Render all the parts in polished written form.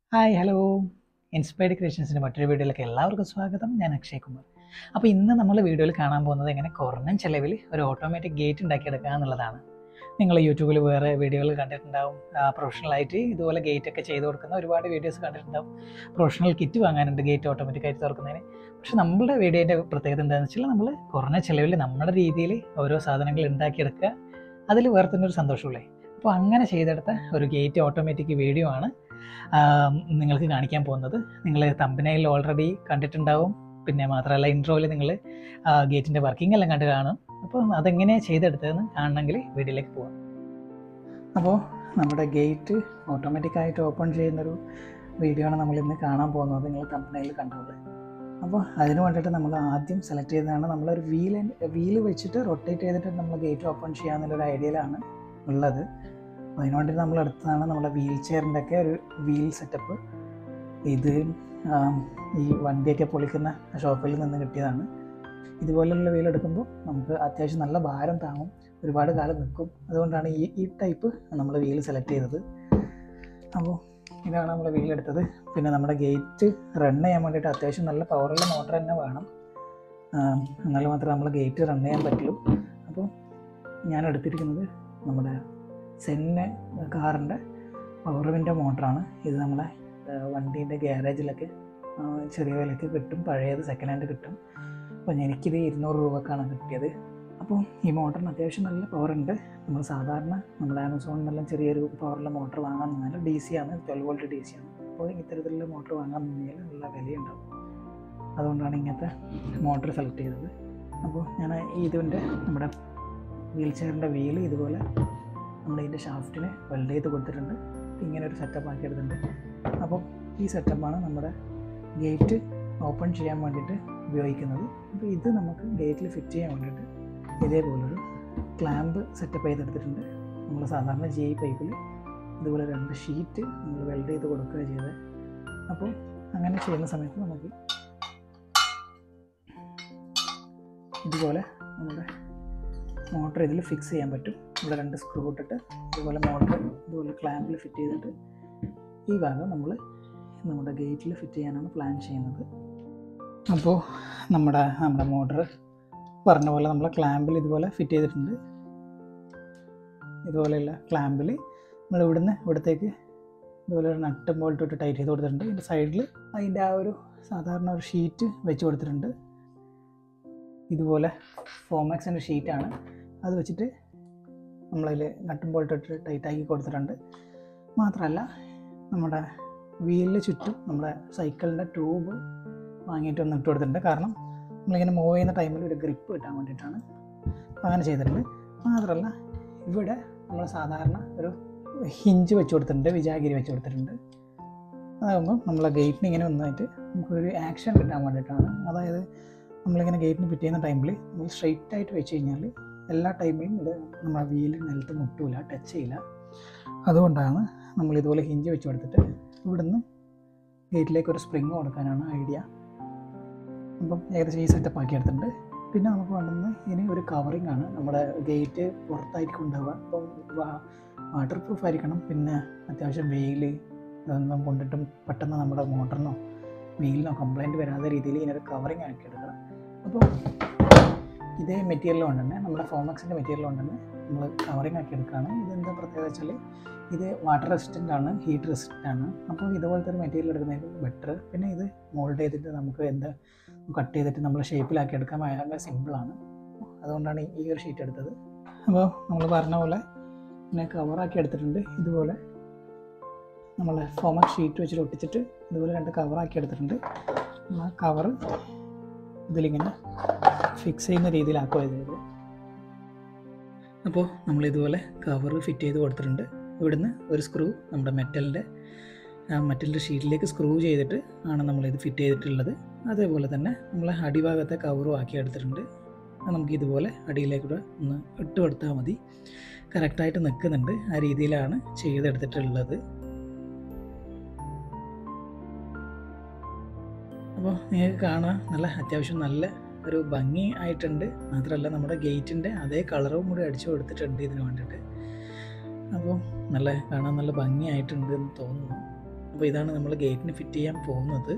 Hi hello inspired ക്രിയേഷൻസിൻ്റെ മറ്റൊരു വീഡിയോയിലേക്ക് എല്ലാവർക്കും സ്വാഗതം. ഞാൻ അക്ഷയ് കുമാർ. അപ്പോൾ ഇന്ന് നമ്മൾ വീഡിയോയിൽ കാണാൻ പോകുന്നത് എങ്ങനെ കുറഞ്ഞ ചിലവിൽ ഒരു ഓട്ടോമാറ്റിക് ഗേറ്റ് ഉണ്ടാക്കിയെടുക്കുക എന്നുള്ളതാണ്. നിങ്ങൾ യൂട്യൂബിൽ വേറെ വീഡിയോകൾ കണ്ടിട്ടുണ്ടാവും. പ്രൊഫഷണലായിട്ട് ഇതുപോലെ ഗേറ്റൊക്കെ ചെയ്ത് കൊടുക്കുന്ന ഒരുപാട് വീഡിയോസ് കണ്ടിട്ടുണ്ടാവും. പ്രൊഫഷണൽ കിറ്റ് വാങ്ങാനുണ്ട് ഗേറ്റ് ഓട്ടോമാറ്റിക്കായിട്ട് തുറക്കുന്നതിന്. പക്ഷേ നമ്മുടെ വീഡിയോൻ്റെ പ്രത്യേകത എന്താണെന്ന് വെച്ചാൽ നമ്മൾ കുറഞ്ഞ ചിലവിൽ നമ്മുടെ രീതിയിൽ ഓരോ സാധനങ്ങൾ ഉണ്ടാക്കിയെടുക്കുക, അതിൽ വേറെ തന്നെ ഒരു സന്തോഷമില്ലേ. അപ്പോൾ അങ്ങനെ ചെയ്തെടുത്ത ഒരു ഗേറ്റ് ഓട്ടോമാറ്റിക് വീഡിയോ ആണ് നിങ്ങൾക്ക് കാണിക്കാൻ പോകുന്നത്. നിങ്ങൾ തമ്പനയിൽ ഓൾറെഡി കണ്ടിട്ടുണ്ടാവും. പിന്നെ മാത്രമല്ല ഇൻട്രോയിൽ നിങ്ങൾ ഗേറ്റിൻ്റെ വർക്കിംഗ് എല്ലാം കണ്ട് കാണും. അപ്പോൾ അതെങ്ങനെയാണ് ചെയ്തെടുത്തതെന്ന് കാണണമെങ്കിൽ വീഡിയോയിലേക്ക് പോകാം. അപ്പോൾ നമ്മുടെ ഗേറ്റ് ഓട്ടോമാറ്റിക്കായിട്ട് ഓപ്പൺ ചെയ്യുന്നൊരു വീഡിയോ ആണ് നമ്മളിന്ന് കാണാൻ പോകുന്നത്. നിങ്ങൾ തമ്പനയിൽ കണ്ടത്. അപ്പോൾ അതിന് വേണ്ടിയിട്ട് നമ്മൾ ആദ്യം സെലക്ട് ചെയ്തതാണ് നമ്മളൊരു വീല് വെച്ചിട്ട് റൊട്ടേറ്റ് ചെയ്തിട്ട് നമ്മൾ ഗേറ്റ് ഓപ്പൺ ചെയ്യാമെന്നുള്ളൊരു ഐഡിയയിലാണ് ഉള്ളത്. അതിന് വേണ്ടിയിട്ട് നമ്മൾ എടുത്തതാണ് നമ്മുടെ വീൽ ചെയറിൻ്റെ ഒക്കെ ഒരു വീൽ സെറ്റപ്പ്. ഇത് ഈ വണ്ടിയൊക്കെ പൊളിക്കുന്ന ഷോപ്പിൽ നിന്ന് കിട്ടിയതാണ്. ഇതുപോലെയുള്ള വീൽ എടുക്കുമ്പോൾ നമുക്ക് അത്യാവശ്യം നല്ല ഭാരം താങ്ങും, ഒരുപാട് കാലം നിൽക്കും. അതുകൊണ്ടാണ് ഈ ടൈപ്പ് നമ്മൾ വീൽ സെലക്ട് ചെയ്തത്. അപ്പോൾ ഇതാണ് നമ്മൾ വീൽ എടുത്തത്. പിന്നെ നമ്മുടെ ഗേറ്റ് റൺ ചെയ്യാൻ വേണ്ടിയിട്ട് അത്യാവശ്യം നല്ല പവറുള്ള മോട്ടർ തന്നെ വേണം, എന്നാലും മാത്രമേ നമ്മൾ ഗേറ്റ് റൺ ചെയ്യാൻ പറ്റുള്ളൂ. അപ്പോൾ ഞാൻ എടുത്തിരിക്കുന്നത് നമ്മുടെ സെന്നെ കാറിൻ്റെ പവർ വിൻഡോ മോട്ടറാണ്. ഇത് നമ്മളെ വണ്ടീൻ്റെ ഗ്യാരേജിലൊക്കെ ചെറിയ വിലയ്ക്ക് കിട്ടും, പഴയത് സെക്കൻഡ് ഹാൻഡ് കിട്ടും. അപ്പോൾ എനിക്കിത് 200 രൂപക്കാണ് കിട്ടിയത്. അപ്പോൾ ഈ മോട്ടറിന് അത്യാവശ്യം നല്ല പവറുണ്ട്. നമ്മൾ സാധാരണ നമ്മുടെ ആമസോണിനെല്ലാം ചെറിയൊരു പവറുള്ള മോട്ടർ വാങ്ങാൻ നിന്നാൽ DC ആണ്, 12 വോൾട്ട് DC ആണ്. അപ്പോൾ ഇത്തരത്തിലുള്ള മോട്ടർ വാങ്ങാൻ നിന്നാൽ നല്ല വിലയുണ്ടാവും. അതുകൊണ്ടാണ് ഇങ്ങനത്തെ മോട്ടർ സെലക്ട് ചെയ്തത്. അപ്പോൾ ഞാൻ ഇതിൻ്റെ നമ്മുടെ വീൽ ചെയറിൻ്റെ വീല് ഇതുപോലെ നമ്മളിതിൻ്റെ ഷാഫ്റ്റിന് വെൽഡ് ചെയ്ത് കൊടുത്തിട്ടുണ്ട്. ഇങ്ങനെ ഒരു സെറ്റപ്പ് ആക്കിയെടുത്തിട്ടുണ്ട്. അപ്പോൾ ഈ സെറ്റപ്പാണ് നമ്മുടെ ഗേറ്റ് ഓപ്പൺ ചെയ്യാൻ വേണ്ടിയിട്ട് ഉപയോഗിക്കുന്നത്. അപ്പോൾ ഇത് നമുക്ക് ഗേറ്റിൽ ഫിറ്റ് ചെയ്യാൻ വേണ്ടിയിട്ട് ഇതേപോലൊരു ക്ലാമ്പ് സെറ്റപ്പ് ചെയ്തെടുത്തിട്ടുണ്ട്. നമ്മൾ സാധാരണ GI പൈപ്പിൽ ഇതുപോലെ 2 ഷീറ്റ് നമ്മൾ വെൽഡ് ചെയ്ത് കൊടുക്കുക ചെയ്തത്. അപ്പോൾ അങ്ങനെ ചെയ്യുന്ന സമയത്ത് നമുക്ക് ഇതുപോലെ നമ്മുടെ മോട്ടർ ഇതിൽ ഫിക്സ് ചെയ്യാൻ പറ്റും. ഇവിടെ 2 സ്ക്രൂ ഇട്ടിട്ട് ഇതുപോലെ മോട്ടർ ഇതുപോലെ ക്ലാമ്പിൽ ഫിറ്റ് ചെയ്തിട്ട് ഈ ഭാഗം നമ്മുടെ ഗേറ്റിൽ ഫിറ്റ് ചെയ്യാനാണ് പ്ലാൻ ചെയ്യുന്നത്. അപ്പോൾ നമ്മുടെ മോട്ടർ പറഞ്ഞ പോലെ നമ്മൾ ക്ലാമ്പിൽ ഇതുപോലെ ഫിറ്റ് ചെയ്തിട്ടുണ്ട്. ഇതുപോലെയുള്ള ക്ലാമ്പിൽ നമ്മൾ ഇവിടത്തേക്ക് ഇതുപോലെ ഒരു നട്ടും ബോൾട്ടും ഇട്ട് ടൈറ്റ് ചെയ്ത് കൊടുത്തിട്ടുണ്ട്. ഇതിൻ്റെ സൈഡിൽ അതിൻ്റെ ആ ഒരു സാധാരണ ഒരു ഷീറ്റ് വെച്ച് കൊടുത്തിട്ടുണ്ട്. ഇതുപോലെ ഫോമാക്സിൻ്റെ ഷീറ്റാണ്. അത് വെച്ചിട്ട് നമ്മളതിൽ നട്ടും ബോൾട്ടും ഇട്ട് ടൈറ്റാക്കി കൊടുത്തിട്ടുണ്ട്. മാത്രമല്ല നമ്മുടെ വീലിന് ചുറ്റും നമ്മുടെ സൈക്കിളിൻ്റെ ട്യൂബ് വാങ്ങിയിട്ട് ഒന്ന് ഇട്ട് കൊടുത്തിട്ടുണ്ട്. കാരണം നമ്മളിങ്ങനെ മൂവ് ചെയ്യുന്ന ടൈമിൽ ഒരു ഗ്രിപ്പ് കിട്ടാൻ വേണ്ടിയിട്ടാണ് അങ്ങനെ ചെയ്തിട്ടുണ്ട്. മാത്രമല്ല ഇവിടെ നമ്മൾ സാധാരണ ഒരു ഹിഞ്ച് വെച്ച് കൊടുത്തിട്ടുണ്ട്, വിജാഗിരി വെച്ച് കൊടുത്തിട്ടുണ്ട്. അതാകുമ്പോൾ നമ്മളെ ഗേറ്റിന് ഇങ്ങനെ ഒന്നായിട്ട് നമുക്കൊരു ആക്ഷൻ കിട്ടാൻ വേണ്ടിയിട്ടാണ്. അതായത് നമ്മളിങ്ങനെ ഗേറ്റിന് ഫിറ്റ് ചെയ്യുന്ന ടൈമിൽ നമ്മൾ സ്ട്രെയിറ്റ് ആയിട്ട് വെച്ച് കഴിഞ്ഞാൽ എല്ലാ ടൈമിലും ഇത് നമ്മുടെ വീല് നിലത്ത് മുട്ടൂല, ടച്ച് ചെയ്യില്ല. അതുകൊണ്ടാണ് നമ്മൾ ഇതുപോലെ ഹിഞ്ച് വെച്ച് കൊടുത്തിട്ട് ഇവിടുന്ന് ഗേറ്റിലേക്ക് ഒരു സ്പ്രിങ് കൊടുക്കാനാണ് ഐഡിയ. അപ്പം ഏകദേശം ഈ സെറ്റപ്പ് ആക്കി എടുത്തിട്ടുണ്ട്. പിന്നെ നമുക്ക് വേണ്ടുന്നത് ഇനി ഒരു കവറിങ് ആണ്. നമ്മുടെ ഗേറ്റ് പുറത്തായിരിക്കും ഉണ്ടാവുക. അപ്പം വാട്ടർ പ്രൂഫ് ആയിരിക്കണം. പിന്നെ അത്യാവശ്യം വെയിൽ ഇതൊന്നും കൊണ്ടിട്ടും പെട്ടെന്ന് നമ്മുടെ മോട്ടറിനോ വീലിനോ കംപ്ലൈൻറ്റ് വരാത്ത രീതിയിൽ ഇതിനൊരു കവറിങ് ആക്കി എടുക്കണം. അപ്പോൾ ഇതേ മെറ്റീരിയൽ കൊണ്ട് തന്നെ നമ്മുടെ ഫോമാക്സിൻ്റെ മെറ്റീരിയൽ കൊണ്ട് തന്നെ നമ്മൾ കവറിങ് ആക്കി എടുക്കുകയാണ്. ഇതെന്താ പ്രത്യേകത വെച്ചാൽ ഇത് വാട്ടർ റെസിസ്റ്റൻ്റ് ആണ്, ഹീറ്റ് റെസിസ്റ്റൻ്റ് ആണ്. അപ്പോൾ ഇതുപോലത്തെ ഒരു മെറ്റീരിയൽ എടുക്കുന്നതായിരിക്കും ബെറ്റർ. പിന്നെ ഇത് മോൾഡ് ചെയ്തിട്ട് നമുക്ക് കട്ട് ചെയ്തിട്ട് നമ്മൾ ഷേപ്പിലാക്കി എടുക്കാൻ ഭയങ്കര സിമ്പിളാണ്. അതുകൊണ്ടാണ് ഈ ഒരു ഷീറ്റ് എടുത്തത്. അപ്പോൾ നമ്മൾ പറഞ്ഞ പോലെ പിന്നെ കവറാക്കി എടുത്തിട്ടുണ്ട്. ഇതുപോലെ നമ്മൾ ഫോമാക്സ് ഷീറ്റ് വെച്ചിട്ട് ഒട്ടിച്ചിട്ട് ഇതുപോലെ 2 കവറാക്കി എടുത്തിട്ടുണ്ട്. ആ കവറ് ഇതിലിങ്ങനെ ഫിക്സ് ചെയ്യുന്ന രീതിയിലാക്കുക ചെയ്തത്. അപ്പോൾ നമ്മളിതുപോലെ കവർ ഫിറ്റ് ചെയ്ത് കൊടുത്തിട്ടുണ്ട്. ഇവിടുന്ന് ഒരു സ്ക്രൂ നമ്മുടെ മെറ്റലിൻ്റെ ഷീറ്റിലേക്ക് സ്ക്രൂ ചെയ്തിട്ട് ആണ് നമ്മളിത് ഫിറ്റ് ചെയ്തിട്ടുള്ളത്. അതേപോലെ തന്നെ നമ്മൾ അടിഭാഗത്തെ കവറും ആക്കി എടുത്തിട്ടുണ്ട്. നമുക്ക് ഇതുപോലെ അടിയിലേക്കൂടെ ഒന്ന് ഇട്ട് കൊടുത്താൽ മതി. കറക്റ്റായിട്ട് നിൽക്കുന്നുണ്ട്. ആ രീതിയിലാണ് ചെയ്തെടുത്തിട്ടുള്ളത്. അപ്പോൾ നിങ്ങൾക്ക് കാണാൻ അത്യാവശ്യം നല്ല ഒരു ഭംഗി ആയിട്ടുണ്ട്. മാത്രമല്ല നമ്മുടെ ഗേറ്റിൻ്റെ അതേ കളറും കൂടി അടിച്ചു കൊടുത്തിട്ടുണ്ട് ഇതിന് വേണ്ടിയിട്ട്. അപ്പോൾ കാണാൻ നല്ല ഭംഗിയായിട്ടുണ്ട് എന്ന് തോന്നുന്നു. അപ്പോൾ ഇതാണ് നമ്മൾ ഗേറ്റിന് ഫിറ്റ് ചെയ്യാൻ പോകുന്നത്.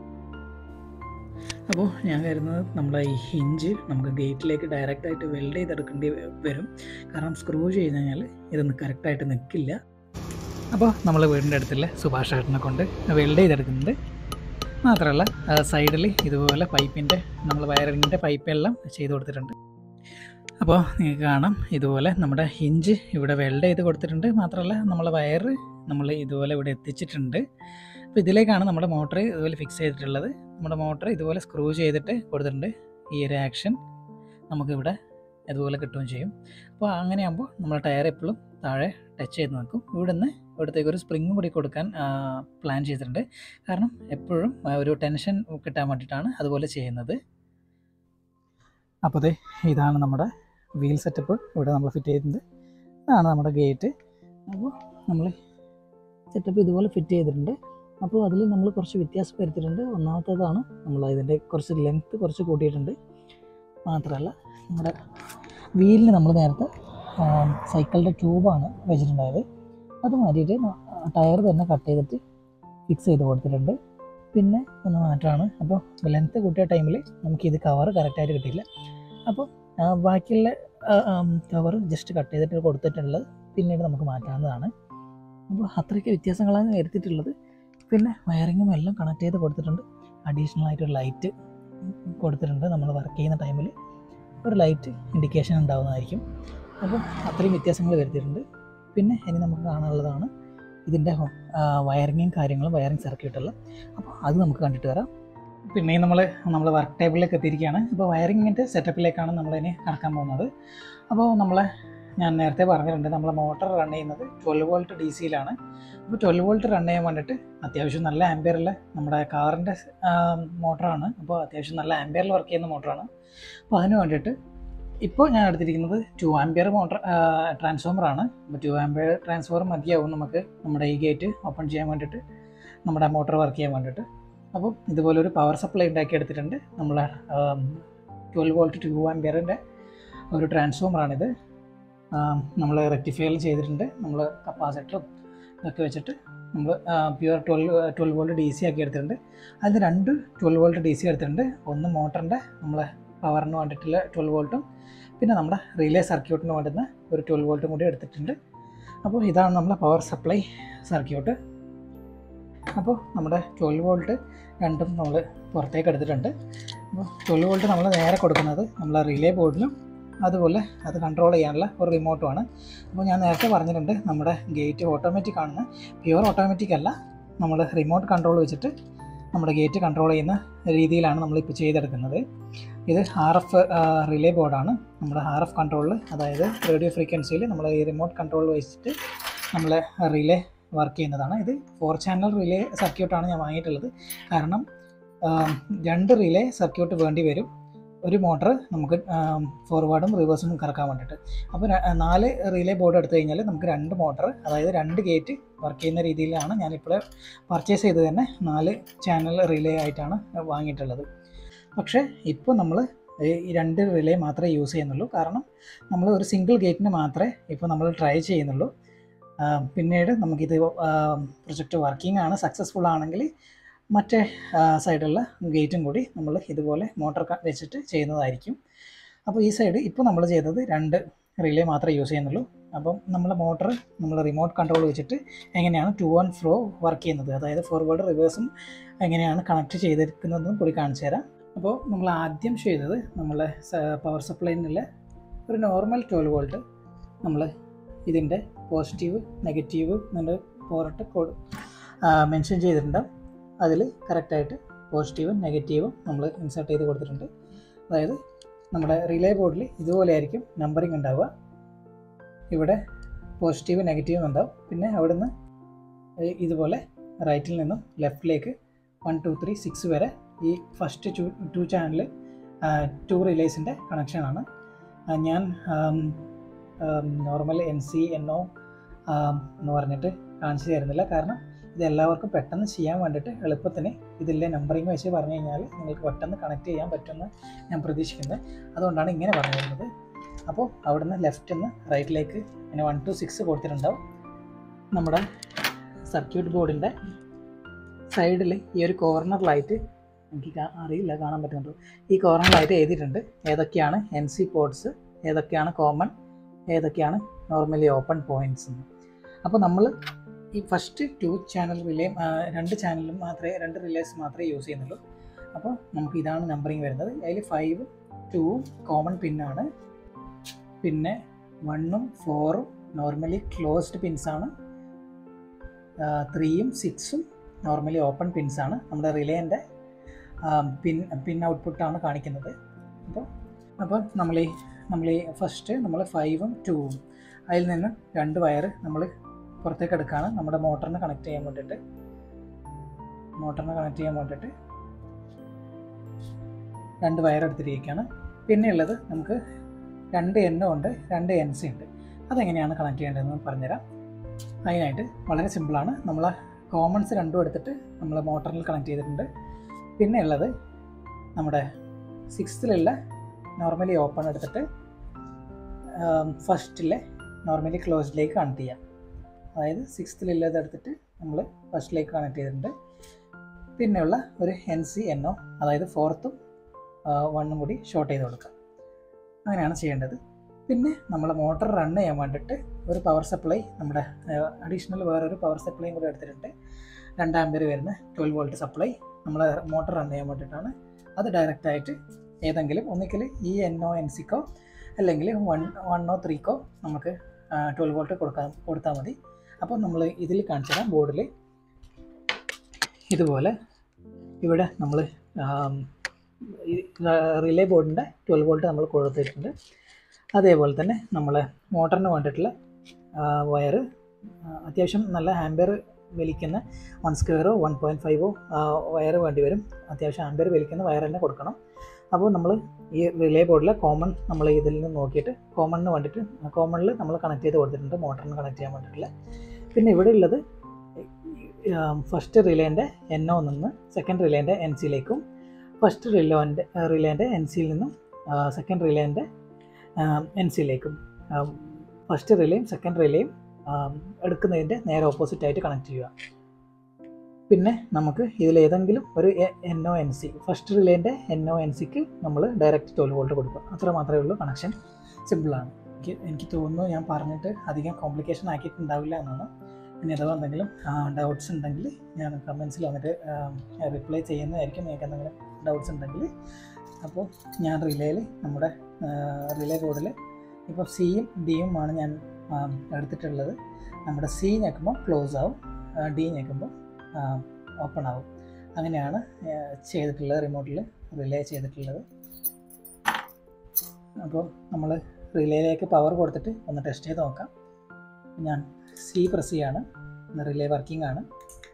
അപ്പോൾ ഞാൻ കരുതുന്നത് നമ്മളെ ഈ ഹിഞ്ച് നമുക്ക് ഗേറ്റിലേക്ക് ഡയറക്റ്റായിട്ട് വെൽഡ് ചെയ്തെടുക്കേണ്ടി വരും. കാരണം സ്ക്രൂ ചെയ്ത് കഴിഞ്ഞാൽ ഇതൊന്നും കറക്റ്റായിട്ട് നിൽക്കില്ല. അപ്പോൾ നമ്മൾ വീടിൻ്റെ അടുത്തുള്ള സുഭാഷ് ചേട്ടനെ കൊണ്ട് വെൽഡ് ചെയ്തെടുക്കുന്നുണ്ട്. മാത്രമല്ല സൈഡിൽ ഇതുപോലെ പൈപ്പിൻ്റെ നമ്മൾ വയറിങ്ങിൻ്റെ പൈപ്പെല്ലാം ചെയ്ത് കൊടുത്തിട്ടുണ്ട്. അപ്പോൾ നിങ്ങൾക്ക് കാണാം ഇതുപോലെ നമ്മുടെ ഹിഞ്ച് ഇവിടെ വെൽഡ് ചെയ്ത് കൊടുത്തിട്ടുണ്ട്. മാത്രമല്ല നമ്മളെ വയർ നമ്മൾ ഇതുപോലെ ഇവിടെ എത്തിച്ചിട്ടുണ്ട്. അപ്പോൾ ഇതിലേക്കാണ് നമ്മുടെ മോട്ടർ ഇതുപോലെ ഫിക്സ് ചെയ്തിട്ടുള്ളത്. നമ്മുടെ മോട്ടർ ഇതുപോലെ സ്ക്രൂ ചെയ്തിട്ട് കൊടുത്തിട്ടുണ്ട്. ഈ ഒരു ആക്ഷൻ നമുക്കിവിടെ ഇതുപോലെ കിട്ടുകയും ചെയ്യും. അപ്പോൾ അങ്ങനെയാകുമ്പോൾ നമ്മുടെ ടയർ എപ്പോഴും താഴെ ടച്ച് ചെയ്ത് നിൽക്കും. ഇവിടത്തേക്ക് ഒരു സ്പ്രിങ്ങും കൂടി കൊടുക്കാൻ പ്ലാൻ ചെയ്തിട്ടുണ്ട്. കാരണം എപ്പോഴും ഒരു ടെൻഷൻ കിട്ടാൻ വേണ്ടിയിട്ടാണ് അതുപോലെ ചെയ്യുന്നത്. അപ്പോൾ ഇതാണ് നമ്മുടെ വീൽ സെറ്റപ്പ് ഇവിടെ നമ്മൾ ഫിറ്റ് ചെയ്തിട്ടുണ്ട്. ഇതാണ് നമ്മുടെ ഗേറ്റ്. അപ്പോൾ നമ്മൾ സെറ്റപ്പ് ഇതുപോലെ ഫിറ്റ് ചെയ്തിട്ടുണ്ട്. അപ്പോൾ അതിൽ നമ്മൾ കുറച്ച് വ്യത്യാസം വരുത്തിയിട്ടുണ്ട്. ഒന്നാമത്തേതാണ് നമ്മൾ ഇതിൻ്റെ കുറച്ച് ലെങ്ത്ത് കുറച്ച് കൂട്ടിയിട്ടുണ്ട്. മാത്രമല്ല നമ്മുടെ വീലിന് നമ്മൾ നേരത്തെ സൈക്കിളിൻ്റെ ട്യൂബാണ് വെച്ചിട്ടുണ്ടായത്. അത് മാറ്റിയിട്ട് ടയർ തന്നെ കട്ട് ചെയ്തിട്ട് ഫിക്സ് ചെയ്ത് കൊടുത്തിട്ടുണ്ട്. പിന്നെ ഒന്ന് മാറ്റമാണ്. അപ്പോൾ ലെങ്ത്ത് കൂട്ടിയ ടൈമിൽ നമുക്കിത് കവർ കറക്റ്റായിട്ട് കിട്ടിയില്ല. അപ്പോൾ ബാക്കിയുള്ള കവർ ജസ്റ്റ് കട്ട് ചെയ്തിട്ട് കൊടുത്തിട്ടുള്ളത് പിന്നീട് നമുക്ക് മാറ്റാവുന്നതാണ്. അപ്പോൾ അത്രയ്ക്ക് വ്യത്യാസങ്ങളാണ് വരുത്തിയിട്ടുള്ളത്. പിന്നെ വയറിങ്ങും എല്ലാം കണക്ട് ചെയ്ത് കൊടുത്തിട്ടുണ്ട്. അഡീഷണൽ ആയിട്ടൊരു ലൈറ്റ് കൊടുത്തിട്ടുണ്ട്. നമ്മൾ വർക്ക് ചെയ്യുന്ന ടൈമിൽ ഒരു ലൈറ്റ് ഇൻഡിക്കേഷൻ ഉണ്ടാവുന്നതായിരിക്കും. അപ്പോൾ അത്രയും വ്യത്യാസങ്ങൾ വരുത്തിയിട്ടുണ്ട്. പിന്നെ ഇനി നമുക്ക് കാണാനുള്ളതാണ് ഇതിൻ്റെ വയറിങ്ങും കാര്യങ്ങളും, വയറിങ് സർക്യൂട്ടെല്ലാം. അപ്പോൾ അത് നമുക്ക് കണ്ടിട്ട് വരാം. പിന്നെ നമ്മൾ വർക്ക് ടേബിളിലേക്ക് എത്തിയിരിക്കുകയാണ്. അപ്പോൾ വയറിങ്ങിൻ്റെ സെറ്റപ്പിലേക്കാണ് നമ്മളിനി കടക്കാൻ പോകുന്നത്. അപ്പോൾ ഞാൻ നേരത്തെ പറഞ്ഞിട്ടുണ്ട് നമ്മൾ മോട്ടർ റൺ ചെയ്യുന്നത് 12 വോൾട്ട് DC-യിലാണ്. അപ്പോൾ 12 വോൾട്ട് റൺ ചെയ്യാൻ വേണ്ടിയിട്ട് അത്യാവശ്യം നല്ല ആംബിയറിൽ നമ്മുടെ കാറിൻ്റെ മോട്ടറാണ്. അപ്പോൾ അത്യാവശ്യം നല്ല ആംബിയറിൽ വർക്ക് ചെയ്യുന്ന മോട്ടറാണ്. അപ്പോൾ അതിന് വേണ്ടിയിട്ട് ഇപ്പോൾ ഞാൻ എടുത്തിരിക്കുന്നത് 2 ആംബിയർ മോട്ടർ ട്രാൻസ്ഫോമറാണ്. അപ്പോൾ 2 ആംബിയർ ട്രാൻസ്ഫോമർ മതിയാവും നമുക്ക് നമ്മുടെ ഈ ഗേറ്റ് ഓപ്പൺ ചെയ്യാൻ വേണ്ടിയിട്ട്, നമ്മുടെ മോട്ടർ വർക്ക് ചെയ്യാൻ വേണ്ടിയിട്ട്. അപ്പോൾ ഇതുപോലൊരു പവർ സപ്ലൈ ഉണ്ടാക്കി എടുത്തിട്ടുണ്ട്. നമ്മളെ 12 വോൾട്ട് 2 ആംബിയറിൻ്റെ ഒരു ട്രാൻസ്ഫോമറാണിത്. നമ്മൾ റെക്ടിഫയർ ചെയ്തിട്ടുണ്ട്. നമ്മൾ കപ്പാസിറ്ററും ഇതൊക്കെ വെച്ചിട്ട് നമ്മൾ പ്യുവർ 12 വോൾട്ട് DC ആക്കി എടുത്തിട്ടുണ്ട്. അതിന് 2 12 വോൾട്ട് DC എടുത്തിട്ടുണ്ട്. ഒന്ന് മോട്ടറിൻ്റെ നമ്മളെ പവറിന് വേണ്ടിയിട്ടുള്ള 12 വോൾട്ടും പിന്നെ നമ്മുടെ റിലേ സർക്യൂട്ടിന് വേണ്ടുന്ന ഒരു 12 വോൾട്ടും കൂടി എടുത്തിട്ടുണ്ട്. അപ്പോൾ ഇതാണ് നമ്മളെ പവർ സപ്ലൈ സർക്യൂട്ട്. അപ്പോൾ നമ്മുടെ 12 വോൾട്ട് രണ്ടും നമ്മൾ പുറത്തേക്ക് എടുത്തിട്ടുണ്ട്. അപ്പോൾ 12 വോൾട്ട് നമ്മൾ നേരെ കൊടുക്കുന്നത് നമ്മളെ റിലേ ബോർഡിലും അതുപോലെ അത് കൺട്രോൾ ചെയ്യാനുള്ള ഒരു റിമോട്ടുമാണ്. അപ്പോൾ ഞാൻ നേരത്തെ പറഞ്ഞിട്ടുണ്ട് നമ്മുടെ ഗേറ്റ് ഓട്ടോമാറ്റിക് ആണെന്ന്. പ്യുവർ ഓട്ടോമാറ്റിക് അല്ല, നമ്മൾ റിമോട്ട് കൺട്രോൾ വെച്ചിട്ട് നമ്മുടെ ഗേറ്റ് കൺട്രോൾ ചെയ്യുന്ന രീതിയിലാണ് നമ്മളിപ്പോൾ ചെയ്തെടുക്കുന്നത്. ഇത് RF റിലേ ബോർഡാണ്. നമ്മുടെ RF കൺട്രോളിൽ, അതായത് റേഡിയോ ഫ്രീക്വൻസിയിൽ നമ്മൾ ഈ റിമോട്ട് കൺട്രോൾ വെച്ചിട്ട് നമ്മൾ റിലേ വർക്ക് ചെയ്യുന്നതാണ്. ഇത് 4 ചാനൽ റിലേ സർക്യൂട്ടാണ് ഞാൻ വാങ്ങിയിട്ടുള്ളത്. കാരണം 2 റിലേ സർക്യൂട്ട് വേണ്ടി വരും. ഒരു മോട്ടർ നമുക്ക് ഫോർവേഡും റിവേഴ്സും കറക്കാൻ വേണ്ടിയിട്ട്. അപ്പോൾ 4 റിലേ ബോർഡ് എടുത്തു കഴിഞ്ഞാൽ നമുക്ക് 2 മോട്ടർ, അതായത് 2 ഗേറ്റ് വർക്ക് ചെയ്യുന്ന രീതിയിലാണ് ഞാനിപ്പോൾ പർച്ചേസ് ചെയ്തത്. തന്നെ 4 ചാനൽ റിലേ ആയിട്ടാണ് വാങ്ങിയിട്ടുള്ളത്. പക്ഷേ ഇപ്പോൾ നമ്മൾ ഈ 2 റിലേ മാത്രമേ യൂസ് ചെയ്യുന്നുള്ളൂ. കാരണം നമ്മൾ ഒരു സിംഗിൾ ഗേറ്റിന് മാത്രമേ ഇപ്പോൾ നമ്മൾ ട്രൈ ചെയ്യുന്നുള്ളൂ. പിന്നീട് നമുക്കിത് പ്രൊജക്റ്റ് വർക്കിംഗ് ആണ്, സക്സസ്ഫുൾ ആണെങ്കിൽ മറ്റേ സൈഡുള്ള ഗേറ്റും കൂടി നമ്മൾ ഇതുപോലെ മോട്ടർ വെച്ചിട്ട് ചെയ്യുന്നതായിരിക്കും. അപ്പോൾ ഈ സൈഡ് ഇപ്പോൾ നമ്മൾ ചെയ്തത് 2 റിലേ മാത്രമേ യൂസ് ചെയ്യുന്നുള്ളൂ. അപ്പം നമ്മളെ മോട്ടർ നമ്മൾ റിമോട്ട് കൺട്രോൾ വെച്ചിട്ട് എങ്ങനെയാണ് ടു ആൻഡ് ഫ്രോ വർക്ക് ചെയ്യുന്നത്, അതായത് ഫോർവേഡ് റിവേഴ്സും എങ്ങനെയാണ് കണക്ട് ചെയ്തിരിക്കുന്നതെന്നും കൂടി കാണിച്ചു തരാം. അപ്പോൾ നമ്മൾ ആദ്യം ചെയ്തത് നമ്മളെ പവർ സപ്ലൈനുള്ള ഒരു നോർമൽ 12 വോൾട്ട് നമ്മൾ ഇതിൻ്റെ പോസിറ്റീവ് നെഗറ്റീവ് എന്നുള്ള പോർട്ട് മെൻഷൻ ചെയ്തിട്ടുണ്ട്. അതിൽ കറക്റ്റായിട്ട് പോസിറ്റീവും നെഗറ്റീവും നമ്മൾ ഇൻസേർട്ട് ചെയ്ത് കൊടുത്തിട്ടുണ്ട്. അതായത് നമ്മുടെ റിലേ ബോർഡിൽ ഇതുപോലെ ആയിരിക്കും നമ്പറിങ് ഉണ്ടാവുക. ഇവിടെ പോസിറ്റീവ് നെഗറ്റീവും ഉണ്ടാവും. പിന്നെ അവിടുന്ന് ഇതുപോലെ റൈറ്റിൽ നിന്നും ലെഫ്റ്റിലേക്ക് 1 2 3 6 വരെ ഈ ഫസ്റ്റ് 2 ചാനൽ 2 റിലേസിൻ്റെ കണക്ഷനാണ്. ഞാൻ നോർമൽ NC NO എന്ന് പറഞ്ഞിട്ട് കാണിച്ചു തരുന്നില്ല. കാരണം ഇത് എല്ലാവർക്കും പെട്ടെന്ന് ചെയ്യാൻ വേണ്ടിയിട്ട് എളുപ്പത്തിന് ഇതിലെ നമ്പറിങ് വെച്ച് പറഞ്ഞു കഴിഞ്ഞാൽ നിങ്ങൾക്ക് പെട്ടെന്ന് കണക്ട് ചെയ്യാൻ പറ്റുമെന്ന് ഞാൻ പ്രതീക്ഷിക്കുന്നത്. അതുകൊണ്ടാണ് ഇങ്ങനെ പറഞ്ഞു തരുന്നത്. അപ്പോൾ അവിടുന്ന് ലെഫ്റ്റിൽ നിന്ന് റൈറ്റിലേക്ക് ഇങ്ങനെ 1 to 6 കൊടുത്തിട്ടുണ്ടാവും. നമ്മുടെ സർക്യൂട്ട് ബോർഡിൻ്റെ സൈഡിൽ ഈ ഒരു കോർണറിലായിട്ട് എനിക്ക് അറിയില്ല കാണാൻ പറ്റുന്നുണ്ടോ, ഈ കോർണറിലായിട്ട് എഴുതിയിട്ടുണ്ട് ഏതൊക്കെയാണ് NC പോർട്സ്, ഏതൊക്കെയാണ് കോമൺ, ഏതൊക്കെയാണ് നോർമലി ഓപ്പൺ പോയിൻറ്റ്സ് എന്ന്. അപ്പോൾ നമ്മൾ ഈ ഫസ്റ്റ് 2 ചാനൽ റിലേയും 2 ചാനലും മാത്രമേ 2 റിലേസ് മാത്രമേ യൂസ് ചെയ്യുന്നുള്ളൂ. അപ്പോൾ നമുക്ക് ഇതാണ് നമ്പറിങ് വരുന്നത്. അതിൽ 5 2 കോമൺ പിന്നാണ്, പിന്നെ 1ഉം 4ഉം നോർമലി ക്ലോസ്ഡ് പിൻസാണ്, 3ഉം 6ഉം നോർമലി ഓപ്പൺ പിൻസാണ്. നമ്മുടെ റിലേൻ്റെ പിൻ ഔട്ട്പുട്ടാണ് കാണിക്കുന്നത്. അപ്പോൾ നമ്മൾ ഈ ഫസ്റ്റ് നമ്മൾ 5ഉം 2ഉം അതിൽ നിന്ന് 2 വയർ നമ്മൾ പുറത്തേക്ക് എടുക്കുകയാണ് നമ്മുടെ മോട്ടറിനെ കണക്ട് ചെയ്യാൻ വേണ്ടിയിട്ട്. 2 വയർ എടുത്തിരിക്കുകയാണ്. പിന്നെയുള്ളത് നമുക്ക് 2 NO ഉണ്ട്, 2 NC ഉണ്ട്. അതെങ്ങനെയാണ് കണക്ട് ചെയ്യേണ്ടതെന്ന് പറഞ്ഞുതരാം. അതിനായിട്ട് വളരെ സിമ്പിളാണ്. നമ്മൾ കോമൺസ് 2ഉം എടുത്തിട്ട് നമ്മൾ മോട്ടറിൽ കണക്ട് ചെയ്തിട്ടുണ്ട്. പിന്നെ ഉള്ളത് നമ്മുടെ 6ലുള്ള നോർമലി ഓപ്പൺ എടുത്തിട്ട് ഫസ്റ്റിലെ നോർമലി ക്ലോസ്ഡിലേക്ക് കണക്ട് ചെയ്യാം. അതായത് 6ലുള്ളത് എടുത്തിട്ട് നമ്മൾ ഫസ്റ്റിലേക്ക് കണക്ട് ചെയ്തിട്ടുണ്ട്. പിന്നെയുള്ള ഒരു NC NO, അതായത് 4ഉം 1ഉം കൂടി ഷോർട്ട് ചെയ്ത് കൊടുക്കാം. അങ്ങനെയാണ് ചെയ്യേണ്ടത്. പിന്നെ നമ്മൾ മോട്ടർ റൺ ചെയ്യാൻ വേണ്ടിയിട്ട് ഒരു പവർ സപ്ലൈ, നമ്മുടെ അഡീഷണൽ വേറൊരു പവർ സപ്ലൈയും കൂടി എടുത്തിട്ടുണ്ട്. 2 ആമ്പിയർ വരുന്ന 12 വോൾട്ട് സപ്ലൈ നമ്മൾ മോട്ടർ റൺ ചെയ്യാൻ വേണ്ടിയിട്ടാണ്. അത് ഡയറക്റ്റായിട്ട് ഏതെങ്കിലും ഒന്നിക്കൽ ഈ NO NCക്കോ അല്ലെങ്കിൽ 1 or 3കോ നമുക്ക് 12 വോൾട്ട് കൊടുത്താൽ മതി. അപ്പോൾ നമ്മൾ ഇതിൽ കാണിച്ചു തരാം. ബോർഡിൽ ഇതുപോലെ ഇവിടെ നമ്മൾ റിലേ ബോർഡിൻ്റെ 12 വോൾട്ട് നമ്മൾ കൊടുത്തിട്ടുണ്ട്. അതേപോലെ തന്നെ നമ്മൾ മോട്ടറിന് വേണ്ടിയിട്ടുള്ള വയർ അത്യാവശ്യം നല്ല ആമ്പിയർ വലിക്കുന്ന 1 സ്ക്വയറോ 1.5 വയർ വേണ്ടി വരും. അത്യാവശ്യം ആമ്പിയർ വലിക്കുന്ന വയർ തന്നെ കൊടുക്കണം. അപ്പോൾ നമ്മൾ ഈ റിലേ ബോർഡിൽ കോമൺ നമ്മൾ ഇതിൽ നിന്ന് നോക്കിയിട്ട് കോമണിൽ നമ്മൾ കണക്ട് ചെയ്ത് കൊടുത്തിട്ടുണ്ട് മോട്ടറിന് കണക്ട് ചെയ്യാൻ വേണ്ടിയിട്ടുള്ള. പിന്നെ ഇവിടെ ഉള്ളത് ഫസ്റ്റ് റിലേൻ്റെ NO നിന്ന് സെക്കൻഡ് റിലേൻ്റെ NCയിലേക്കും, ഫസ്റ്റ് റിലേൻ്റെ NCയിൽ നിന്നും സെക്കൻഡ് റിലേൻ്റെ NCയിലേക്കും, ഫസ്റ്റ് റിലേയും സെക്കൻഡ് റിലേയും എടുക്കുന്നതിൻ്റെ നേരെ ഓപ്പോസിറ്റായിട്ട് കണക്ട് ചെയ്യുക. പിന്നെ നമുക്ക് ഇതിലേതെങ്കിലും ഒരു NO NC, ഫസ്റ്റ് റിലേൻ്റെ NO NCക്ക് നമ്മൾ ഡയറക്റ്റ് 12 വോൾട്ട് കൊടുക്കുക. അത്ര മാത്രമേ ഉള്ളൂ. കണക്ഷൻ സിമ്പിളാണ്. എനിക്ക് തോന്നുന്നു ഞാൻ പറഞ്ഞിട്ട് അധികം കോംപ്ലിക്കേഷൻ ആക്കിയിട്ടുണ്ടാവില്ല എന്നാണ്. ഇനി അഥവാ എന്തെങ്കിലും ഡൗട്ട്സ് ഉണ്ടെങ്കിൽ ഞാൻ കമൻസിൽ വന്നിട്ട് റിപ്ലൈ ചെയ്യുന്നതായിരിക്കും നിങ്ങൾക്ക് എന്തെങ്കിലും ഡൗട്ട്സ് ഉണ്ടെങ്കിൽ. അപ്പോൾ ഞാൻ റിലേയിൽ നമ്മുടെ റിലേ ബോർഡിൽ ഇപ്പോൾ Cയും Dയും ആണ് ഞാൻ എടുത്തിട്ടുള്ളത്. നമ്മുടെ C ഞെക്കുമ്പോൾ ക്ലോസ് ആവും, D ഞെക്കുമ്പോൾ ഓപ്പൺ ആവും. അങ്ങനെയാണ് ചെയ്തിട്ടുള്ളത്, റിമോട്ടിൽ റിലേ ചെയ്തിട്ടുള്ളത്. അപ്പോൾ നമ്മൾ റിലേയിലേക്ക് പവർ കൊടുത്തിട്ട് ഒന്ന് ടെസ്റ്റ് ചെയ്ത് നോക്കാം. ഞാൻ C പ്രസ് ചെയ്യാണ്. റിലേ വർക്കിംഗ് ആണ്.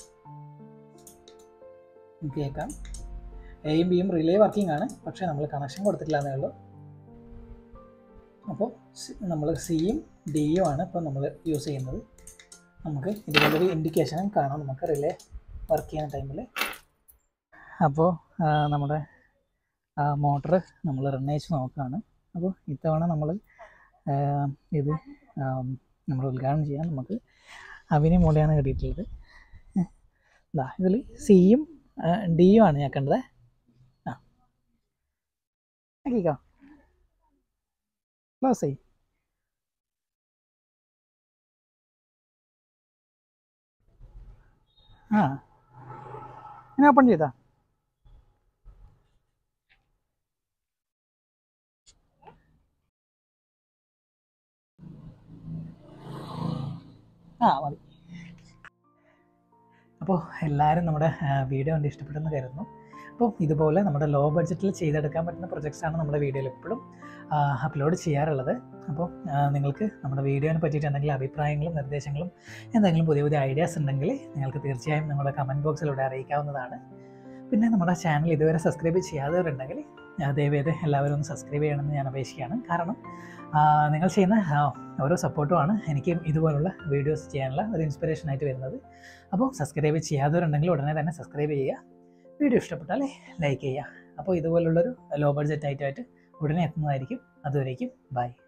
കേൾക്കാം. എയും ബിയും റിലേ വർക്കിംഗ് ആണ്, പക്ഷേ നമ്മൾ കണക്ഷൻ കൊടുത്തിട്ടില്ല എന്നേ ഉള്ളൂ. അപ്പോൾ നമ്മൾ Cയും Dയും ആണ് ഇപ്പോൾ നമ്മൾ യൂസ് ചെയ്യുന്നത്. നമുക്ക് ഇതുപോലൊരു ഇൻഡിക്കേഷനും കാണാം നമുക്ക് റിലേ വർക്ക് ചെയ്യുന്ന ടൈമിൽ. അപ്പോൾ നമ്മുടെ മോട്ടർ നമ്മൾ റൺ ചെയ്ത് നോക്കുകയാണ്. അപ്പോൾ ഇത്തവണ നമ്മൾ ഇത് നമ്മൾ ഉദ്ഘാടനം ചെയ്യാൻ നമുക്ക് അവിനെ മൂലയാണ് കിട്ടിയിട്ടുള്ളത്. ഇതിൽ Cയും Dയും ആണ് ഞേക്കേണ്ടത്. ആക്കിക്കോ, ക്ലോസ് ചെയ്യും. ഇങ്ങനെ ഓപ്പൺ ചെയ്താ മതി. അപ്പോൾ എല്ലാവരും നമ്മുടെ വീഡിയോ കണ്ട് ഇഷ്ടപ്പെട്ടെന്ന് കരുതുന്നു. അപ്പോൾ ഇതുപോലെ നമ്മുടെ ലോ ബഡ്ജറ്റിൽ ചെയ്തെടുക്കാൻ പറ്റുന്ന പ്രൊജക്ട്സാണ് നമ്മുടെ വീഡിയോയിൽ എപ്പോഴും അപ്ലോഡ് ചെയ്യാറുള്ളത്. അപ്പോൾ നിങ്ങൾക്ക് നമ്മുടെ വീഡിയോനെ പറ്റിയിട്ട് എന്തെങ്കിലും അഭിപ്രായങ്ങളും നിർദ്ദേശങ്ങളും എന്തെങ്കിലും പുതിയ പുതിയ ഐഡിയാസ് ഉണ്ടെങ്കിൽ നിങ്ങൾക്ക് തീർച്ചയായും നമ്മുടെ കമൻറ്റ് ബോക്സിലൂടെ അറിയിക്കാവുന്നതാണ്. പിന്നെ നമ്മുടെ ചാനൽ ഇതുവരെ സബ്സ്ക്രൈബ് ചെയ്യാത്തവരുണ്ടെങ്കിൽ ദയവേത് എല്ലാവരും ഒന്ന് സബ്സ്ക്രൈബ് ചെയ്യണമെന്ന് ഞാൻ അപേക്ഷിക്കുകയാണ്. കാരണം നിങ്ങൾ ചെയ്യുന്ന ഓരോ സപ്പോർട്ടുമാണ് എനിക്ക് ഇതുപോലുള്ള വീഡിയോസ് ചെയ്യാനുള്ള ഒരു ഇൻസ്പിറേഷനായിട്ട് വരുന്നത്. അപ്പോൾ സബ്സ്ക്രൈബ് ചെയ്യാത്തവരുണ്ടെങ്കിൽ ഉടനെ തന്നെ സബ്സ്ക്രൈബ് ചെയ്യുക. വീഡിയോ ഇഷ്ടപ്പെട്ടാൽ ലൈക്ക് ചെയ്യുക. അപ്പോൾ ഇതുപോലുള്ളൊരു ലോ ബഡ്ജറ്റ് ഐറ്റമായിട്ട് ഉടനെ എത്തുന്നതായിരിക്കും. അതുവരേക്കും ബൈ.